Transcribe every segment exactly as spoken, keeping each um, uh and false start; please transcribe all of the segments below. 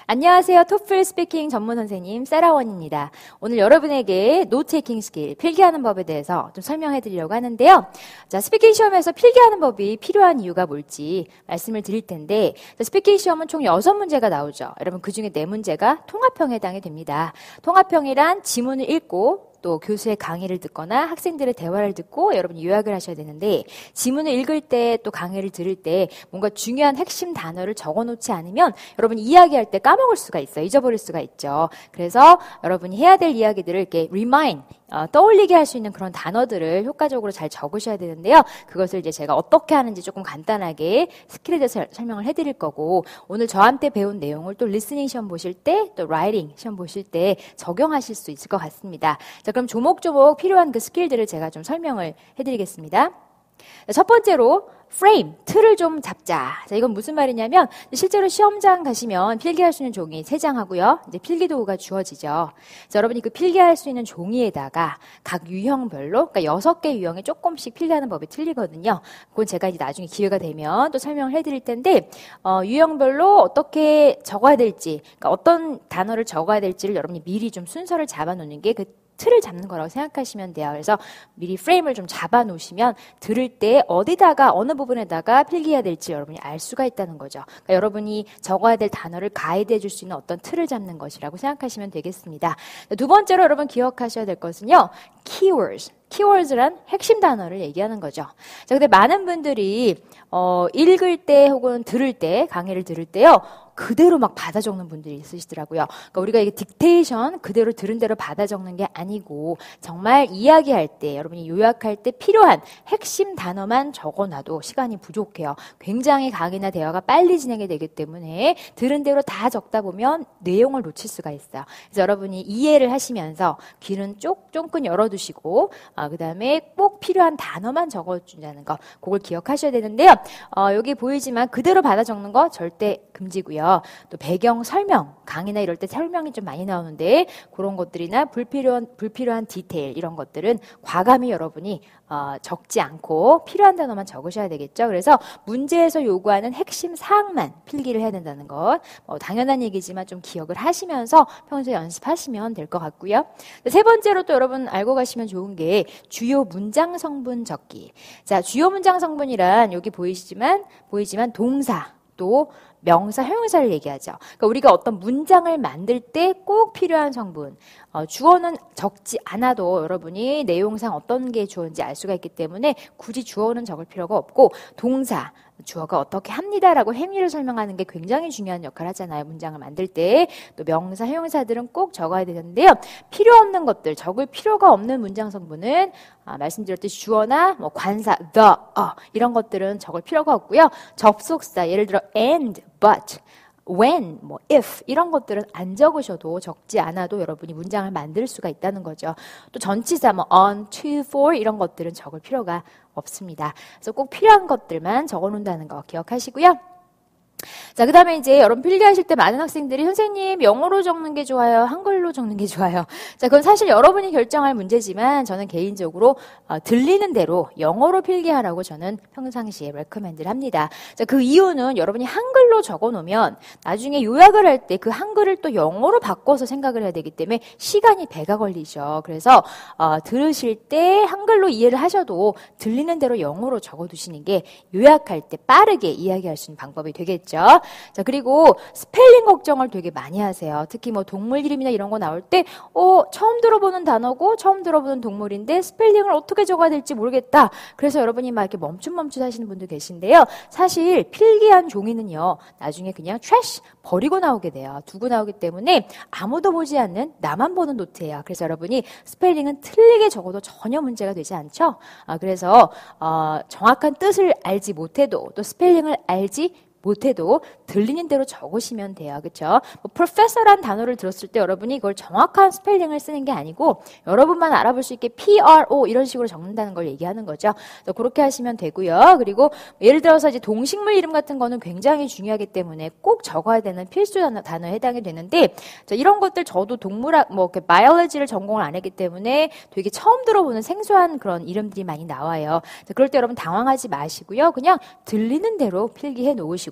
안녕하세요. 토플 스피킹 전문 선생님 세라원입니다. 오늘 여러분에게 노트테이킹 스킬, 필기하는 법에 대해서 좀 설명해 드리려고 하는데요. 자, 스피킹 시험에서 필기하는 법이 필요한 이유가 뭘지 말씀을 드릴 텐데, 자, 스피킹 시험은 총 여섯 문제가 나오죠. 여러분 그중에 네 문제가 통합형에 해당이 됩니다. 통합형이란 지문을 읽고 또 교수의 강의를 듣거나 학생들의 대화를 듣고 여러분이 요약을 하셔야 되는데, 지문을 읽을 때 또 강의를 들을 때 뭔가 중요한 핵심 단어를 적어놓지 않으면 여러분이 이야기할 때 까먹을 수가 있어요. 잊어버릴 수가 있죠. 그래서 여러분이 해야 될 이야기들을 이렇게 remind, 어, 떠올리게 할 수 있는 그런 단어들을 효과적으로 잘 적으셔야 되는데요. 그것을 이제 제가 어떻게 하는지 조금 간단하게 스킬에 대해서 설명을 해드릴 거고, 오늘 저한테 배운 내용을 또 리스닝 시험 보실 때, 또 라이팅 시험 보실 때 적용하실 수 있을 것 같습니다. 자, 그럼 조목조목 필요한 그 스킬들을 제가 좀 설명을 해드리겠습니다. 자, 첫 번째로 프레임, 틀을 좀 잡자. 자, 이건 무슨 말이냐면 실제로 시험장 가시면 필기할 수 있는 종이 세 장 하고요. 이제 필기도구가 주어지죠. 자, 여러분이 그 필기할 수 있는 종이에다가 각 유형별로, 그러니까 여섯 개 유형에 조금씩 필기하는 법이 틀리거든요. 그건 제가 이제 나중에 기회가 되면 또 설명을 해드릴 텐데, 어, 유형별로 어떻게 적어야 될지, 그러니까 어떤 단어를 적어야 될지를 여러분이 미리 좀 순서를 잡아놓는 게 그 틀을 잡는 거라고 생각하시면 돼요. 그래서 미리 프레임을 좀 잡아 놓으시면 들을 때 어디다가 어느 부분에다가 필기해야 될지 여러분이 알 수가 있다는 거죠. 그러니까 여러분이 적어야 될 단어를 가이드해 줄 수 있는 어떤 틀을 잡는 것이라고 생각하시면 되겠습니다. 두 번째로 여러분 기억하셔야 될 것은요, keywords. 키워드란 핵심 단어를 얘기하는 거죠. 자, 근데 많은 분들이 어, 읽을 때 혹은 들을 때, 강의를 들을 때요, 그대로 막 받아 적는 분들이 있으시더라고요. 그러니까 우리가 이게 딕테이션 그대로 들은 대로 받아 적는 게 아니고, 정말 이야기할 때, 여러분이 요약할 때 필요한 핵심 단어만 적어놔도 시간이 부족해요. 굉장히 강의나 대화가 빨리 진행이 되기 때문에 들은 대로 다 적다 보면 내용을 놓칠 수가 있어요. 그래서 여러분이 이해를 하시면서 귀는 쪽 쫑긋 열어두시고, 어, 그 다음에 꼭 필요한 단어만 적어준다는 거, 그걸 기억하셔야 되는데요. 어, 여기 보이지만 그대로 받아 적는 거 절대 금지고요. 또 배경 설명, 강의나 이럴 때 설명이 좀 많이 나오는데 그런 것들이나 불필요한, 불필요한 디테일 이런 것들은 과감히 여러분이 어, 적지 않고 필요한 단어만 적으셔야 되겠죠. 그래서 문제에서 요구하는 핵심 사항만 필기를 해야 된다는 것, 어, 당연한 얘기지만 좀 기억을 하시면서 평소에 연습하시면 될 것 같고요. 세 번째로 또 여러분 알고 가시면 좋은 게 주요 문장 성분 적기. 자, 주요 문장 성분이란 여기 보이시지만 보이지만 동사 또 명사, 형용사를 얘기하죠. 그러니까 우리가 어떤 문장을 만들 때 꼭 필요한 성분, 어, 주어는 적지 않아도 여러분이 내용상 어떤 게 주어인지 알 수가 있기 때문에 굳이 주어는 적을 필요가 없고, 동사, 주어가 어떻게 합니다라고 행위를 설명하는 게 굉장히 중요한 역할을 하잖아요. 문장을 만들 때. 또 명사, 형용사들은 꼭 적어야 되는데요. 필요 없는 것들, 적을 필요가 없는 문장 성분은 아, 말씀드렸듯이 주어나 뭐 관사, the, 어, 이런 것들은 적을 필요가 없고요. 접속사, 예를 들어 and, but, when, 뭐 if 이런 것들은 안 적으셔도, 적지 않아도 여러분이 문장을 만들 수가 있다는 거죠. 또 전치사 뭐 on, to, for 이런 것들은 적을 필요가 없습니다. 그래서 꼭 필요한 것들만 적어놓는다는 거 기억하시고요. 자, 그 다음에 이제 여러분 필기하실 때 많은 학생들이 선생님 영어로 적는 게 좋아요, 한글로 적는 게 좋아요. 자, 그건 사실 여러분이 결정할 문제지만 저는 개인적으로 어, 들리는 대로 영어로 필기하라고 저는 평상시에 레커멘드를 합니다. 자, 그 이유는 여러분이 한글로 적어 놓으면 나중에 요약을 할 때 그 한글을 또 영어로 바꿔서 생각을 해야 되기 때문에 시간이 배가 걸리죠. 그래서 어, 들으실 때 한글로 이해를 하셔도 들리는 대로 영어로 적어 두시는 게 요약할 때 빠르게 이야기할 수 있는 방법이 되겠죠. 자, 그리고 스펠링 걱정을 되게 많이 하세요. 특히 뭐 동물 이름이나 이런 거 나올 때, 어, 처음 들어보는 단어고 처음 들어보는 동물인데 스펠링을 어떻게 적어야 될지 모르겠다. 그래서 여러분이 막 이렇게 멈춤멈춤 하시는 분들 계신데요. 사실 필기한 종이는요, 나중에 그냥 트래쉬 버리고 나오게 돼요. 두고 나오기 때문에 아무도 보지 않는 나만 보는 노트예요. 그래서 여러분이 스펠링은 틀리게 적어도 전혀 문제가 되지 않죠. 아, 그래서 어, 정확한 뜻을 알지 못해도 또 스펠링을 알지 못해도 들리는 대로 적으시면 돼요. 그렇죠? 뭐 professor란 단어를 들었을 때 여러분이 그걸 정확한 스펠링을 쓰는 게 아니고 여러분만 알아볼 수 있게 프로 이런 식으로 적는다는 걸 얘기하는 거죠. 그렇게 하시면 되고요. 그리고 예를 들어서 이제 동식물 이름 같은 거는 굉장히 중요하기 때문에 꼭 적어야 되는 필수 단어, 단어에 해당이 되는데, 자, 이런 것들 저도 동물학 뭐 이렇게 바이올로지를 전공을 안 했기 때문에 되게 처음 들어보는 생소한 그런 이름들이 많이 나와요. 자, 그럴 때 여러분 당황하지 마시고요. 그냥 들리는 대로 필기해 놓으시고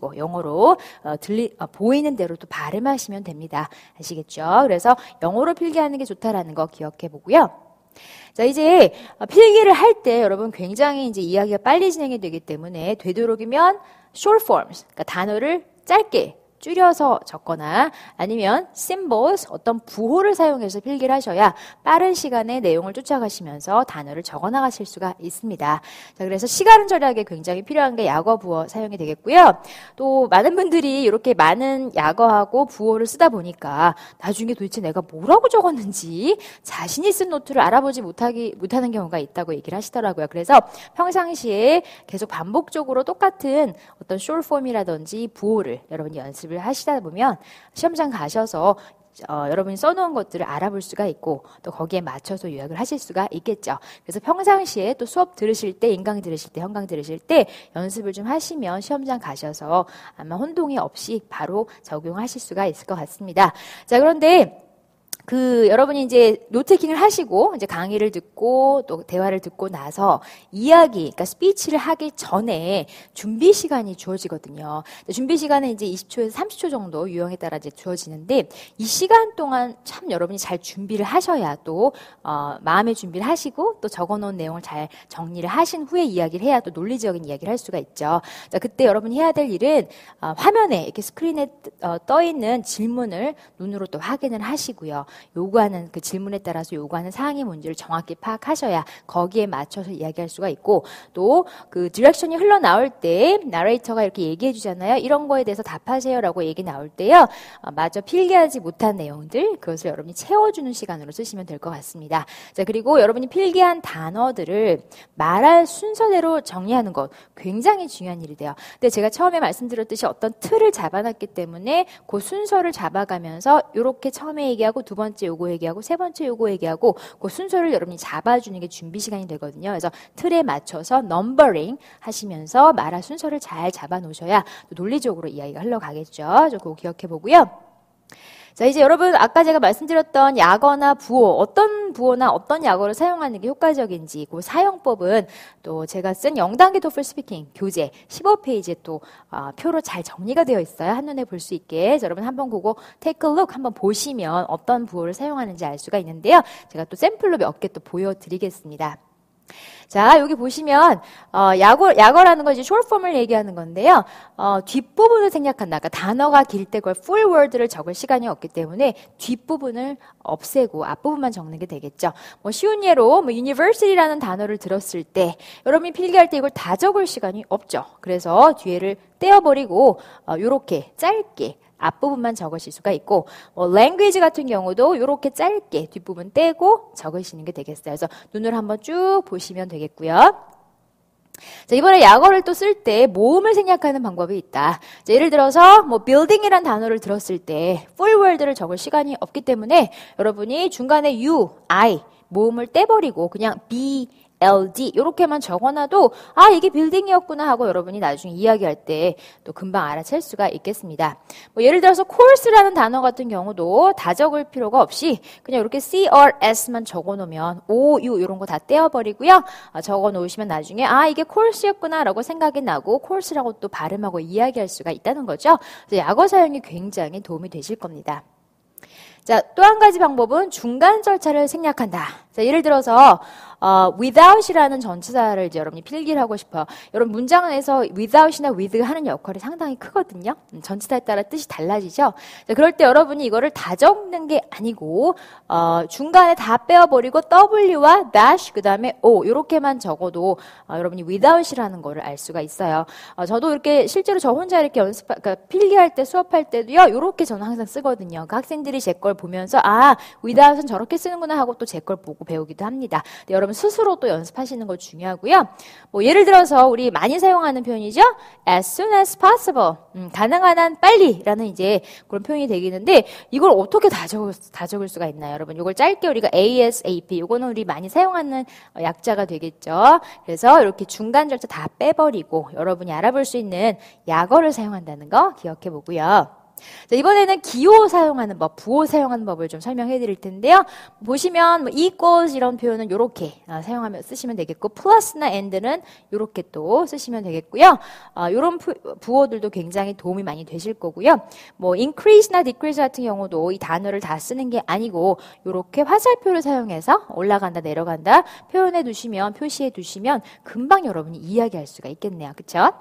들으시고 영어로 어, 들리, 어, 보이는 대로 또 발음하시면 됩니다. 아시겠죠? 그래서 영어로 필기하는 게 좋다라는 거 기억해 보고요. 자, 이제 필기를 할 때 여러분 굉장히 이제 이야기가 빨리 진행이 되기 때문에 되도록이면 short forms, 그러니까 단어를 짧게 줄여서 적거나 아니면 symbols, 어떤 부호를 사용해서 필기를 하셔야 빠른 시간에 내용을 쫓아가시면서 단어를 적어 나가실 수가 있습니다. 자, 그래서 시간 절약에 굉장히 필요한 게 약어, 부호 사용이 되겠고요. 또 많은 분들이 이렇게 많은 약어하고 부호를 쓰다 보니까 나중에 도대체 내가 뭐라고 적었는지 자신이 쓴 노트를 알아보지 못하기, 못하는 경우가 있다고 얘기를 하시더라고요. 그래서 평상시에 계속 반복적으로 똑같은 어떤 short form이라든지 부호를 여러분이 연습을 하시다 보면 시험장 가셔서 어, 여러분이 써놓은 것들을 알아볼 수가 있고 또 거기에 맞춰서 요약을 하실 수가 있겠죠. 그래서 평상시에 또 수업 들으실 때, 인강 들으실 때, 현강 들으실 때 연습을 좀 하시면 시험장 가셔서 아마 혼동이 없이 바로 적용하실 수가 있을 것 같습니다. 자, 그런데 그 여러분이 이제 노트테이킹을 하시고 이제 강의를 듣고 또 대화를 듣고 나서 이야기, 그러니까 스피치를 하기 전에 준비 시간이 주어지거든요. 준비 시간은 이제 이십 초에서 삼십 초 정도 유형에 따라 이제 주어지는데 이 시간 동안 참 여러분이 잘 준비를 하셔야 또 어, 마음의 준비를 하시고 또 적어놓은 내용을 잘 정리를 하신 후에 이야기를 해야 또 논리적인 이야기를 할 수가 있죠. 자, 그때 여러분이 해야 될 일은 어, 화면에 이렇게 스크린에 어, 떠 있는 질문을 눈으로 또 확인을 하시고요. 요구하는 그 질문에 따라서 요구하는 사항이 뭔지를 정확히 파악하셔야 거기에 맞춰서 이야기할 수가 있고 또 그 디렉션이 흘러나올 때 나레이터가 이렇게 얘기해 주잖아요. 이런 거에 대해서 답하세요라고 얘기 나올 때요. 어, 마저 필기하지 못한 내용들 그것을 여러분이 채워주는 시간으로 쓰시면 될 것 같습니다. 자, 그리고 여러분이 필기한 단어들을 말할 순서대로 정리하는 것 굉장히 중요한 일이 돼요. 근데 제가 처음에 말씀드렸듯이 어떤 틀을 잡아놨기 때문에 그 순서를 잡아가면서 이렇게 처음에 얘기하고 두 번째 요거 얘기하고 세 번째 요거 얘기하고 그 순서를 여러분이 잡아주는 게 준비 시간이 되거든요. 그래서 틀에 맞춰서 넘버링 하시면서 말할 순서를 잘 잡아 놓으셔야 논리적으로 이야기가 흘러가겠죠. 저 그거 기억해 보고요. 자, 이제 여러분 아까 제가 말씀드렸던 약어나 부호, 어떤 부호나 어떤 약어를 사용하는 게 효과적인지 그 사용법은 또 제가 쓴 영 단계 토플 스피킹 교재 십오 페이지에 또 어, 표로 잘 정리가 되어 있어요. 한눈에 볼 수 있게. 자, 여러분 한번 그거 take a look 한번 보시면 어떤 부호를 사용하는지 알 수가 있는데요. 제가 또 샘플로 몇 개 또 보여드리겠습니다. 자, 여기 보시면 어, 약어, 약어라는 건 이제 short form을 얘기하는 건데요. 어, 뒷부분을 생략한다. 그러니까 단어가 길 때 그걸 full word를 적을 시간이 없기 때문에 뒷부분을 없애고 앞부분만 적는 게 되겠죠. 뭐 쉬운 예로 뭐 university라는 단어를 들었을 때 여러분이 필기할 때 이걸 다 적을 시간이 없죠. 그래서 뒤에를 떼어버리고 어, 요렇게 짧게 앞부분만 적으실 수가 있고 뭐 language 같은 경우도 이렇게 짧게 뒷부분 떼고 적으시는 게 되겠어요. 그래서 눈을 한번 쭉 보시면 되겠고요. 자, 이번에 약어를 또 쓸 때 모음을 생략하는 방법이 있다. 자, 예를 들어서 뭐 building이라는 단어를 들었을 때 full word를 적을 시간이 없기 때문에 여러분이 중간에 you, I 모음을 떼버리고 그냥 be 엘디 이렇게만 적어놔도 아 이게 빌딩이었구나 하고 여러분이 나중에 이야기할 때 또 금방 알아챌 수가 있겠습니다. 뭐 예를 들어서 course라는 단어 같은 경우도 다 적을 필요가 없이 그냥 이렇게 씨알에스만 적어놓으면 오, 유 이런 거 다 떼어버리고요. 아, 적어놓으시면 나중에 아 이게 course였구나 라고 생각이 나고 course라고 또 발음하고 이야기할 수가 있다는 거죠. 그래서 약어 사용이 굉장히 도움이 되실 겁니다. 자, 또 한 가지 방법은 중간 절차를 생략한다. 자, 예를 들어서 어, without이라는 전치사를 이제 여러분이 필기를 하고 싶어요. 여러분 문장 안에서 without이나 with 하는 역할이 상당히 크거든요. 전치사에 따라 뜻이 달라지죠. 자, 그럴 때 여러분이 이거를 다 적는 게 아니고 어, 중간에 다 빼어버리고 w와 dash 그 다음에 o 이렇게만 적어도 어, 여러분이 without이라는 거를 알 수가 있어요. 어, 저도 이렇게 실제로 저 혼자 이렇게 연습, 그러니까 필기할 때 수업할 때도요. 이렇게 저는 항상 쓰거든요. 그 학생들이 제 걸 보면서 아 without은 저렇게 쓰는구나 하고 또 제 걸 보고 배우기도 합니다. 근데 여러분 스스로 또 연습하시는 거 중요하고요. 뭐 예를 들어서 우리 많이 사용하는 표현이죠. as soon as possible. 음, 가능한 한 빨리라는 이제 그런 표현이 되겠는데 이걸 어떻게 다 적을, 다 적을 수가 있나요? 여러분 이걸 짧게 우리가 에이에스에이피 이거는 우리 많이 사용하는 약자가 되겠죠. 그래서 이렇게 중간 절차 다 빼버리고 여러분이 알아볼 수 있는 약어를 사용한다는 거 기억해 보고요. 자, 이번에는 기호 사용하는 법, 부호 사용하는 법을 좀 설명해 드릴 텐데요. 보시면 뭐 equals 이런 표현은 이렇게 아, 사용하면 쓰시면 되겠고 plus나 and는 이렇게 또 쓰시면 되겠고요. 아, 이런 부, 부호들도 굉장히 도움이 많이 되실 거고요. 뭐 increase나 decrease 같은 경우도 이 단어를 다 쓰는 게 아니고 이렇게 화살표를 사용해서 올라간다 내려간다 표현해 두시면 표시해 두시면 금방 여러분이 이야기할 수가 있겠네요. 그렇죠?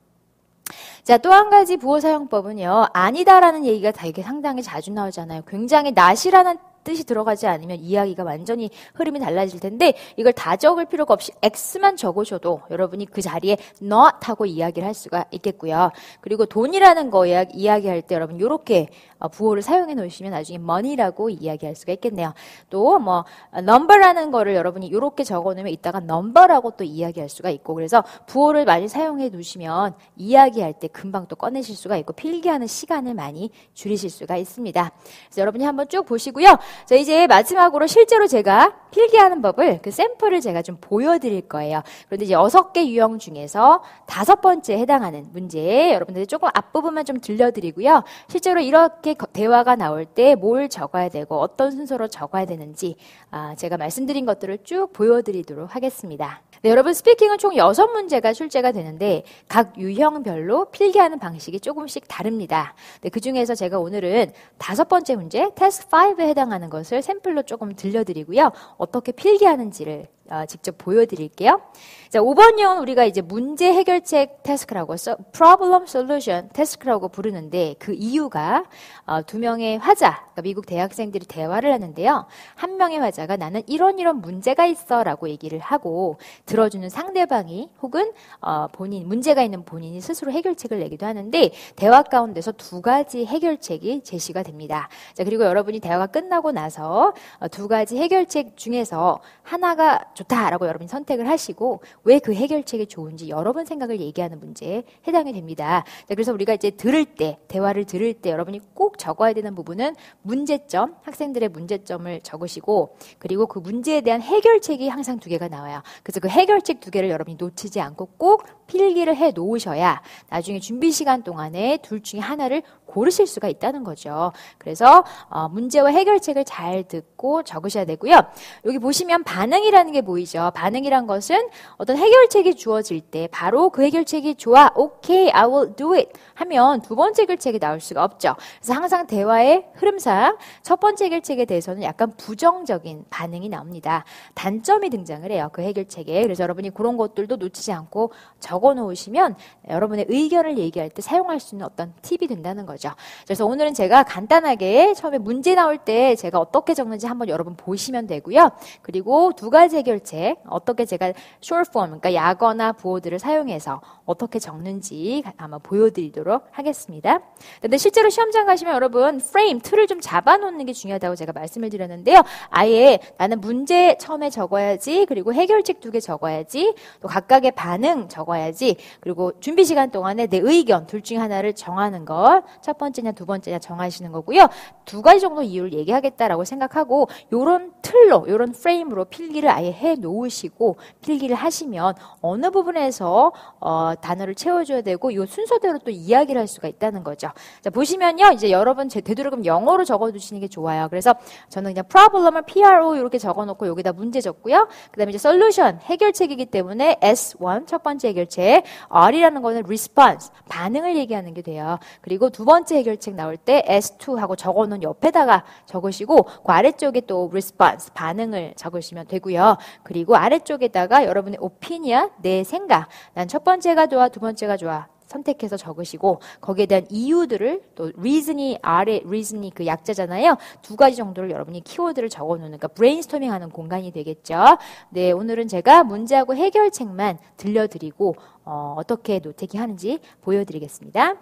자, 또 한 가지 부호 사용법은요. 아니다라는 얘기가 되게 상당히 자주 나오잖아요. 굉장히 not이라는 뜻이 들어가지 않으면 이야기가 완전히 흐름이 달라질 텐데 이걸 다 적을 필요가 없이 X만 적으셔도 여러분이 그 자리에 not 하고 이야기를 할 수가 있겠고요. 그리고 돈이라는 거 이야기할 때 여러분 이렇게 부호를 사용해 놓으시면 나중에 money라고 이야기할 수가 있겠네요. 또 뭐 number라는 거를 여러분이 이렇게 적어 놓으면 이따가 number라고 또 이야기할 수가 있고 그래서 부호를 많이 사용해 두시면 이야기할 때 금방 또 꺼내실 수가 있고 필기하는 시간을 많이 줄이실 수가 있습니다. 그래서 여러분이 한번 쭉 보시고요. 자, 이제 마지막으로 실제로 제가 필기하는 법을 그 샘플을 제가 좀 보여드릴 거예요. 그런데 이제 여섯 개 유형 중에서 다섯 번째에 해당하는 문제 여러분들 조금 앞부분만 좀 들려드리고요. 실제로 이렇게 대화가 나올 때 뭘 적어야 되고 어떤 순서로 적어야 되는지 아, 제가 말씀드린 것들을 쭉 보여드리도록 하겠습니다. 네, 여러분 스피킹은 총 여섯 문제가 출제가 되는데 각 유형별로 필기하는 방식이 조금씩 다릅니다. 네, 그 중에서 제가 오늘은 다섯 번째 문제 태스크 오에 해당하는 것을 샘플로 조금 들려드리고요. 어떻게 필기하는지를 어, 직접 보여드릴게요. 자, 오 번형은 우리가 이제 문제 해결책 태스크라고 써, problem solution 태스크라고 부르는데 그 이유가 어, 두 명의 화자, 그러니까 미국 대학생들이 대화를 하는데요. 한 명의 화자가 나는 이런 이런 문제가 있어 라고 얘기를 하고 들어주는 상대방이 혹은 어, 본인, 문제가 있는 본인이 스스로 해결책을 내기도 하는데 대화 가운데서 두 가지 해결책이 제시가 됩니다. 자, 그리고 여러분이 대화가 끝나고 나서 어, 두 가지 해결책 중에서 하나가 좋다라고 여러분이 선택을 하시고 왜 그 해결책이 좋은지 여러분 생각을 얘기하는 문제에 해당이 됩니다. 자, 그래서 우리가 이제 들을 때, 대화를 들을 때 여러분이 꼭 적어야 되는 부분은 문제점, 학생들의 문제점을 적으시고 그리고 그 문제에 대한 해결책이 항상 두 개가 나와요. 그래서 그 해결책 두 개를 여러분이 놓치지 않고 꼭 필기를 해 놓으셔야 나중에 준비 시간 동안에 둘 중에 하나를 고르실 수가 있다는 거죠. 그래서 어, 문제와 해결책을 잘 듣고 적으셔야 되고요. 여기 보시면 반응이라는 게 보이죠. 반응이란 것은 어떤 해결책이 주어질 때 바로 그 해결책이 좋아, 오케이, I will do it 하면 두 번째 해결책이 나올 수가 없죠. 그래서 항상 대화의 흐름상 첫 번째 해결책에 대해서는 약간 부정적인 반응이 나옵니다. 단점이 등장을 해요. 그 해결책에. 그래서 여러분이 그런 것들도 놓치지 않고 적어 놓으시면 여러분의 의견을 얘기할 때 사용할 수 있는 어떤 팁이 된다는 거죠. 그래서 오늘은 제가 간단하게 처음에 문제 나올 때 제가 어떻게 적는지 한번 여러분 보시면 되고요. 그리고 두 가지 해결책 어떻게 제가 short form, 그러니까 약어나 부호들을 사용해서 어떻게 적는지 아마 보여드리도록 하겠습니다. 근데 실제로 시험장 가시면 여러분 프레임, 틀을 좀 잡아놓는 게 중요하다고 제가 말씀을 드렸는데요. 아예 나는 문제 처음에 적어야지, 그리고 해결책 두 개 적어야지, 또 각각의 반응 적어야지, 그리고 준비 시간 동안에 내 의견 둘 중에 하나를 정하는 것, 첫 번째냐 두 번째냐 정하시는 거고요. 두 가지 정도 이유를 얘기하겠다라고 생각하고 요런 틀로, 요런 프레임으로 필기를 아예 해 놓으시고 필기를 하시면 어느 부분에서 어, 단어를 채워줘야 되고 이 순서대로 또 이야기를 할 수가 있다는 거죠. 자, 보시면요. 이제 여러분 제 되도록이면 영어로 적어두시는 게 좋아요. 그래서 저는 그냥 problem을 피아르오 이렇게 적어놓고 여기다 문제 적고요. 그 다음에 이제 solution, 해결책이기 때문에 에스 원, 첫 번째 해결책, R이라는 거는 response, 반응을 얘기하는 게 돼요. 그리고 두 번째 해결책 나올 때 에스 투 하고 적어놓은 옆에다가 적으시고 그 아래쪽에 또 response, 반응을 적으시면 되고요. 그리고 아래쪽에다가 여러분의 opinion, 내 생각, 난 첫 번째가 좋아, 두 번째가 좋아 선택해서 적으시고 거기에 대한 이유들을 또 reason이 아래 reason이 그 약자잖아요. 두 가지 정도를 여러분이 키워드를 적어놓는 그러니까 브레인스토밍하는 공간이 되겠죠. 네, 오늘은 제가 문제하고 해결책만 들려드리고 어, 어떻게 노트테이킹 하는지 보여드리겠습니다.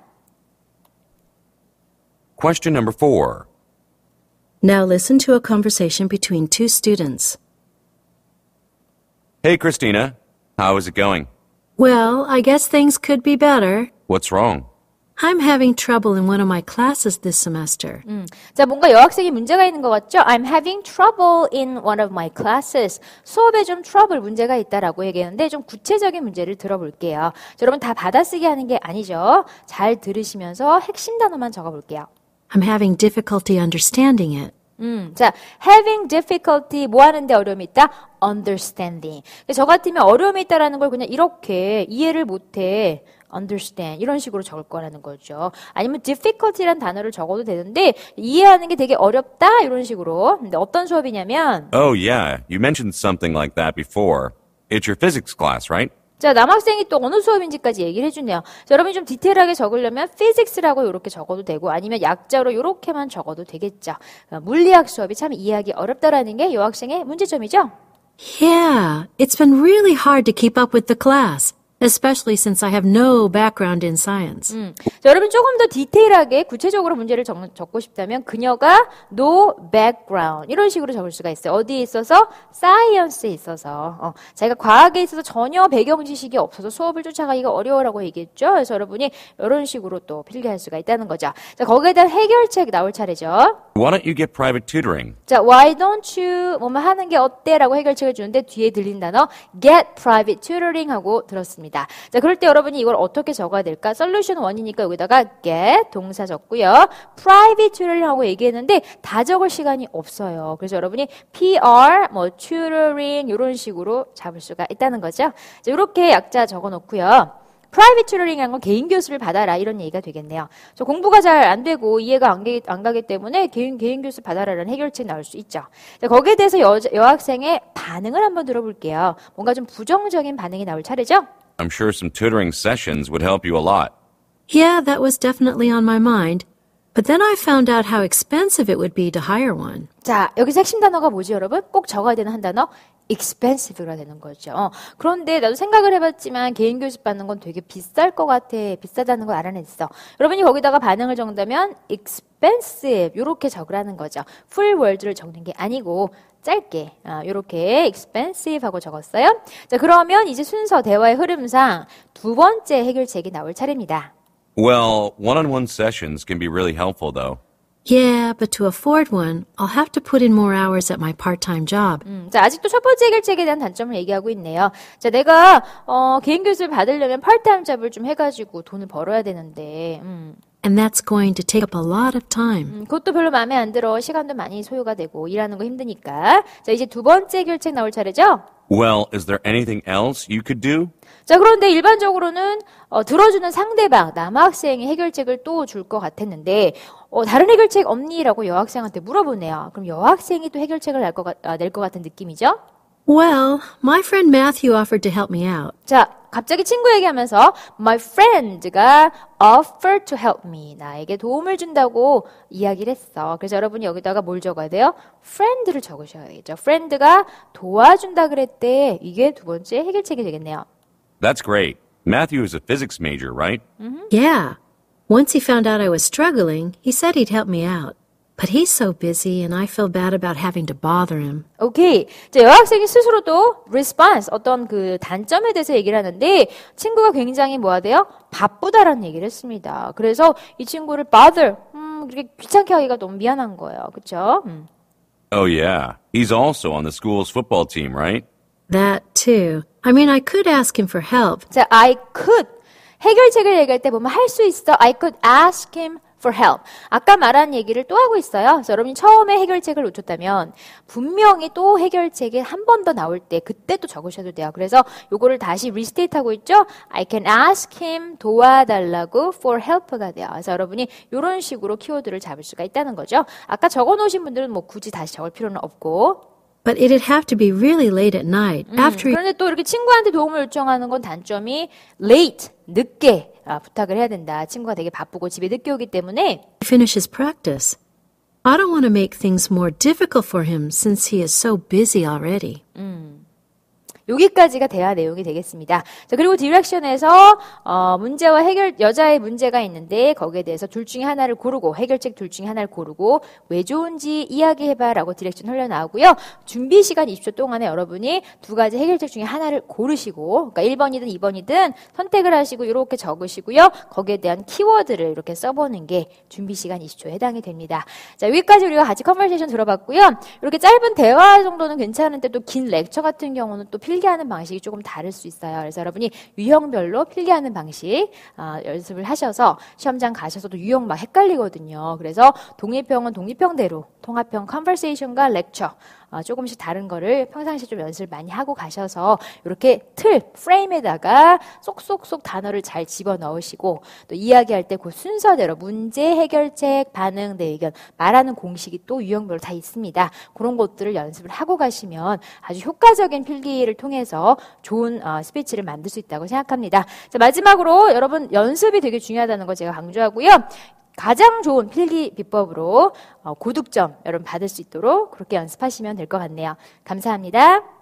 Question number four. Now listen to a conversation between two students. Hey, Christina. How is it going? Well, I guess things could be better. What's wrong? I'm having trouble in one of my classes this semester. 음, 자, 뭔가 여학생이 문제가 있는 것 같죠? I'm having trouble in one of my classes. 수업에 좀 trouble, 문제가 있다라고 얘기했는데 좀 구체적인 문제를 들어볼게요. 자, 여러분 다 받아쓰기 하는 게 아니죠. 잘 들으시면서 핵심 단어만 적어볼게요. I'm having difficulty understanding it. 음, 자, having difficulty, 뭐 하는데 어려움이 있다? understanding. 저 같으면 어려움이 있다라는 걸 그냥 이렇게 이해를 못해. understand 이런 식으로 적을 거라는 거죠. 아니면 difficulty란 단어를 적어도 되는데 이해하는 게 되게 어렵다 이런 식으로. 근데 어떤 수업이냐면 Oh, yeah, you mentioned something like that before. It's your physics class, right? 자, 남학생이 또 어느 수업인지까지 얘기를 해주네요. 자, 여러분이 좀 디테일하게 적으려면 physics라고 이렇게 적어도 되고 아니면 약자로 이렇게만 적어도 되겠죠. 물리학 수업이 참 이해하기 어렵다라는 게 이 학생의 문제점이죠. Yeah, it's been really hard to keep up with the class, especially since I have no background in science. 음. 자, 여러분 조금 더 디테일하게 구체적으로 문제를 적, 적고 싶다면 그녀가 no background 이런 식으로 적을 수가 있어요. 어디에 있어서? science에 있어서. 어, 자기가 과학에 있어서 전혀 배경 지식이 없어서 수업을 쫓아가기가 어려워라고 얘기했죠. 그래서 여러분이 이런 식으로 또 필기할 수가 있다는 거죠. 자, 거기에 대한 해결책 나올 차례죠. Why don't you get private tutoring? 자, why don't you 뭐뭐 하는 게 어때? 라고 해결책을 주는데 뒤에 들린 단어 get private tutoring 하고 들었습니다. 자, 그럴 때 여러분이 이걸 어떻게 적어야 될까? 솔루션 원이니까 여기다가 get 동사 적고요. private tutoring 하고 얘기했는데 다 적을 시간이 없어요. 그래서 여러분이 pr, 뭐 tutoring 이런 식으로 잡을 수가 있다는 거죠. 자, 이렇게 약자 적어 놓고요. 프라이빗 튜터링이라는 건 개인 교수를 받아라 이런 얘기가 되겠네요. 저 공부가 잘 안 되고 이해가 안, 게, 안 가기 때문에 개인 개인 교수 받아라라는 해결책이 나올 수 있죠. 자, 거기에 대해서 여, 여학생의 반응을 한번 들어볼게요. 뭔가 좀 부정적인 반응이 나올 차례죠? I'm sure some tutoring sessions would help you a lot. Yeah, that was definitely on my mind. But then I found out how expensive it would be to hire one. 자, 여기서 핵심 단어가 뭐지, 여러분? 꼭 적어야 되는 한 단어? expensive가 되는 거죠. 어, 그런데 나도 생각을 해봤지만 개인 교습 받는 건 되게 비쌀 것 같아. 비싸다는 걸 알아냈어. 여러분이 거기다가 반응을 적는다면 expensive 이렇게 적으라는 거죠. full word를 적는 게 아니고 짧게 아, 이렇게 expensive 하고 적었어요. 자, 그러면 이제 순서 대화의 흐름상 두 번째 해결책이 나올 차례입니다. Well, one-on-one sessions can be really helpful, though. Yeah, but to afford one, I'll have to put in more hours at my part-time job. 음, 자, 아직도 첫 번째 해결책에 대한 단점을 얘기하고 있네요. 자, 내가 어, 개인 교습을 받으려면 파트타임 잡을 좀 해가지고 돈을 벌어야 되는데 음. And that's going to take up a lot of time. 음, 그것도 별로 마음에 안 들어. 시간도 많이 소요가 되고 일하는 거 힘드니까. 자, 이제 두 번째 해결책 나올 차례죠? Well, is there anything else you could do? 자, 그런데 일반적으로는 어, 들어주는 상대방, 남학생이 해결책을 또 줄 것 같았는데 어, 다른 해결책 없니? 라고 여학생한테 물어보네요. 그럼 여학생이 또 해결책을 낼 것 아, 낼 것 같은 느낌이죠? Well, my friend Matthew offered to help me out. 자, 갑자기 친구 얘기하면서 my friend가 offered to help me. 나에게 도움을 준다고 이야기를 했어. 그래서 여러분이 여기다가 뭘 적어야 돼요? friend를 적으셔야겠죠. friend가 도와준다 그랬대. 이게 두 번째 해결책이 되겠네요. That's great. Matthew is a physics major, right? Mm-hmm. Yeah. Once he found out I was struggling, he said he'd help me out. But he's so busy and I feel bad about having to bother him. 오케이. 자, 여학생이 스스로도 response, 어떤 그 단점에 대해서 얘기를 하는데 친구가 굉장히 뭐야 돼요? 바쁘다라는 얘기를 했습니다. 그래서 이 친구를 bother, 음, 그렇게 귀찮게 하기가 너무 미안한 거예요. 그렇죠? 음. Oh, yeah. He's also on the school's football team, right? That too. I mean, I could ask him for help. 자, I could. 해결책을 얘기할 때 보면 할 수 있어. I could ask him for help. 아까 말한 얘기를 또 하고 있어요. 그래서 여러분이 처음에 해결책을 놓쳤다면 분명히 또 해결책이 한 번 더 나올 때 그때 또 적으셔도 돼요. 그래서 요거를 다시 리스테이트 하고 있죠. I can ask him 도와달라고 for help가 돼요. 그래서 여러분이 이런 식으로 키워드를 잡을 수가 있다는 거죠. 아까 적어놓으신 분들은 뭐 굳이 다시 적을 필요는 없고 But it'd have to be really late at night 음, after he 그런데 또 이렇게 친구한테 도움을 요청하는 건 단점이 late, 늦게 아, 부탁을 해야 된다. 친구가 되게 바쁘고 집에 늦게 오기 때문에 finishes practice. I don't want to make things more difficult for him since he is so busy already. 음, 여기까지가 대화 내용이 되겠습니다. 자, 그리고 디렉션에서 어, 문제와 해결, 여자의 문제가 있는데 거기에 대해서 둘 중에 하나를 고르고 해결책 둘 중에 하나를 고르고 왜 좋은지 이야기해봐라고 디렉션 흘러나오고요. 준비 시간 이십 초 동안에 여러분이 두 가지 해결책 중에 하나를 고르시고 그러니까 일 번이든 이 번이든 선택을 하시고 이렇게 적으시고요. 거기에 대한 키워드를 이렇게 써보는 게 준비 시간 이십 초에 해당이 됩니다. 자, 여기까지 우리가 같이 컨버세이션 들어봤고요. 이렇게 짧은 대화 정도는 괜찮은데 또 긴 렉처 같은 경우는 또 필기하는 방식이 조금 다를 수 있어요. 그래서 여러분이 유형별로 필기하는 방식 어, 연습을 하셔서 시험장 가셔서도 유형 막 헷갈리거든요. 그래서 독립형은 독립형대로 통합형 컨버세이션과 렉처 어, 조금씩 다른 거를 평상시에 좀 연습을 많이 하고 가셔서 이렇게 틀, 프레임에다가 쏙쏙쏙 단어를 잘 집어넣으시고 또 이야기할 때 그 순서대로 문제, 해결책, 반응, 내 의견 말하는 공식이 또 유형별로 다 있습니다. 그런 것들을 연습을 하고 가시면 아주 효과적인 필기를 통해서 좋은 어, 스피치를 만들 수 있다고 생각합니다. 자, 마지막으로 여러분 연습이 되게 중요하다는 거 제가 강조하고요. 가장 좋은 필기 비법으로 어, 고득점 여러분 받을 수 있도록 그렇게 연습하시면 될 것 같네요. 감사합니다.